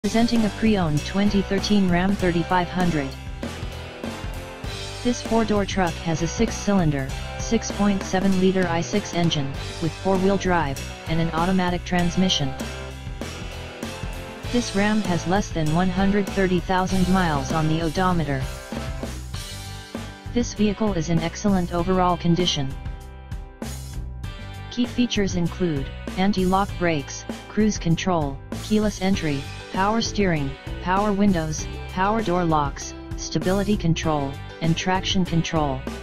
Presenting a pre-owned 2013 Ram 3500. This four-door truck has a six-cylinder, 6.7-liter i6 engine, with four-wheel drive, and an automatic transmission. This Ram has less than 130,000 miles on the odometer. This vehicle is in excellent overall condition. Key features include anti-lock brakes, cruise control, keyless entry, power steering, power windows, power door locks, stability control, and traction control.